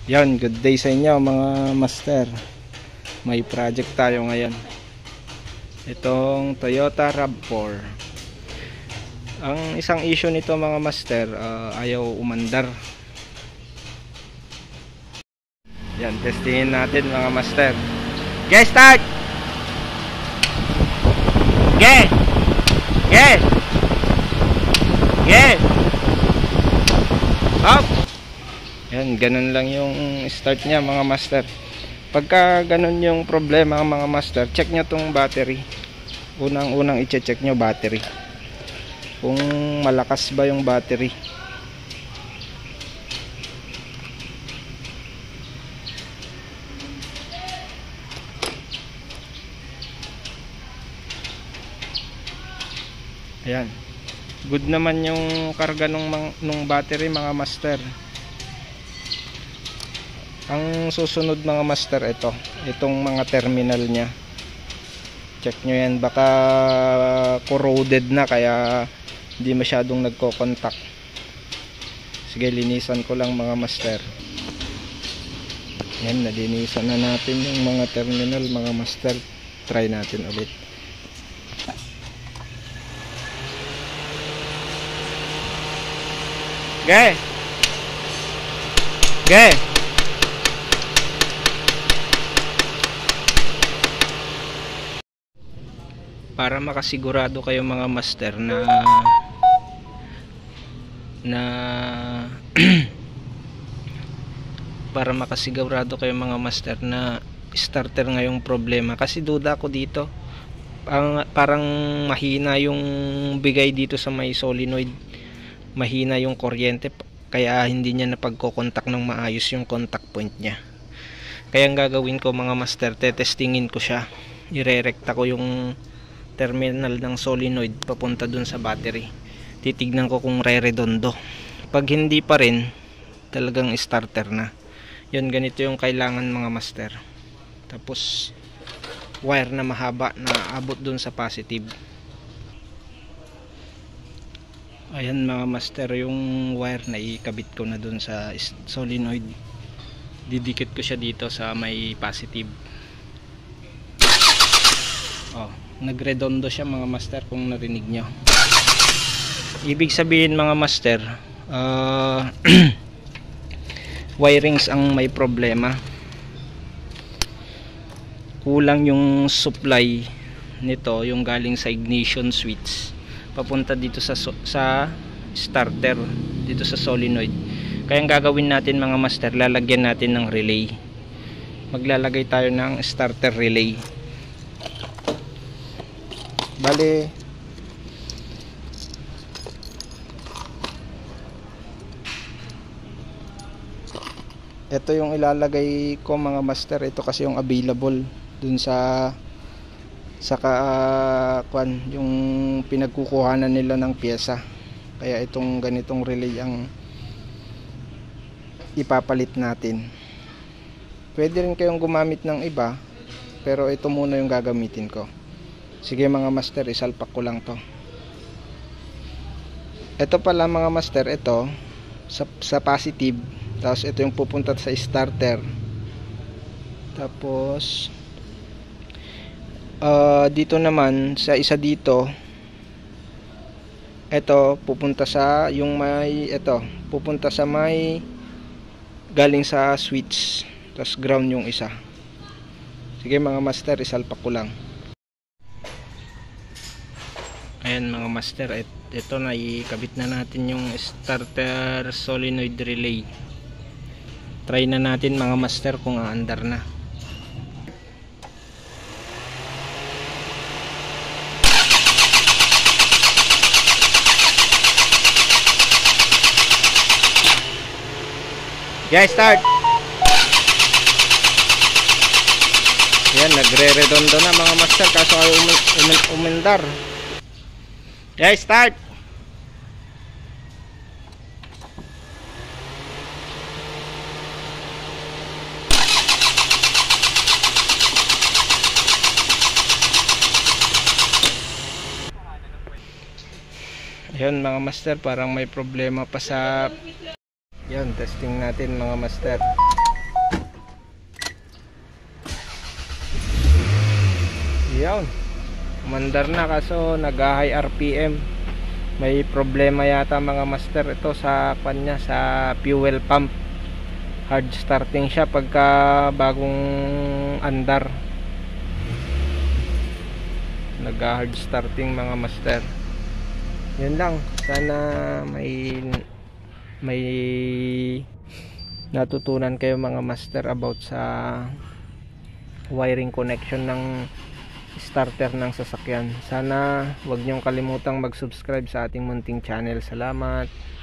Yan, good day sa inyo mga master. May project tayo ngayon. Itong Toyota RAV4. Ang isang issue nito mga master, ayaw umandar. Yan, testingin natin mga master. Get start! Get! Get! Get! Up! Yan, ganun lang yung start niya mga master. Pagka ganun yung problema mga master, check nyo tong battery. Unang-unang i-check nyo battery. Kung malakas ba yung battery. Ayan. Good naman yung karga nung battery mga master. Ang susunod mga master, itong mga terminal nya, check nyo yan, baka corroded na kaya hindi masyadong nagko-contact. Sige, linisan ko lang mga master. Yan, nalinisan na natin yung mga terminal mga master. Try natin ulit. Okay. Okay. Para makasigurado kayo mga master para makasigurado kayo mga master na starter nga yung problema, kasi duda ko dito, parang mahina yung bigay dito sa may solenoid, mahina yung kuryente, kaya hindi niya napagkokontak ng maayos yung contact point niya. Kaya ang gagawin ko mga master, tetestingin ko siya, irerekta ko yung terminal ng solenoid papunta dun sa battery. Titignan ko kung re-redondo. Pag hindi pa rin, talagang starter na. Yun, ganito yung kailangan mga master. Tapos wire na mahaba na abot dun sa positive. Ayan mga master, yung wire na ikabit ko na dun sa solenoid. Didikit ko siya dito sa may positive. Nagredondo siya mga master, kung narinig nyo. Ibig sabihin mga master, wirings ang may problema. Kulang yung supply nito, yung galing sa ignition switch papunta dito sa starter, dito sa solenoid. Kaya ang gagawin natin mga master, lalagyan natin ng relay. Maglalagay tayo ng starter relay. Bale, ito yung ilalagay ko mga master. Ito kasi yung available dun sa yung pinagkukuhanan nila ng pyesa. Kaya itong ganitong relay ang ipapalit natin. Pwede rin kayong gumamit ng iba, pero ito muna yung gagamitin ko. Sige mga master, isalpak ko lang to. Ito pala mga master, ito sa positive, tapos ito yung pupunta sa starter. Tapos dito naman sa isa dito, ito pupunta sa yung may, pupunta sa may galing sa switch, tapos ground yung isa. Sige mga master, isalpak ko lang. Ayan mga master, ito na ikabit na natin yung starter solenoid relay. Try na natin mga master kung aandar na. Guys, start! Yan, nagre-redondo na mga master, kaso ay umandar. Guys, start! Ayun mga master, parang may problema pa sa... Yan, testing natin mga master. Yun, umandar na kaso nag-high RPM. May problema yata mga master ito sa kanya, sa fuel pump. Hard starting siya pagka bagong andar. Nag-hard starting mga master. Yun lang, sana may natutunan kayo mga master about sa wiring connection ng starter ng sasakyan. Sana wag niyong kalimutang mag-subscribe sa ating munting channel. Salamat.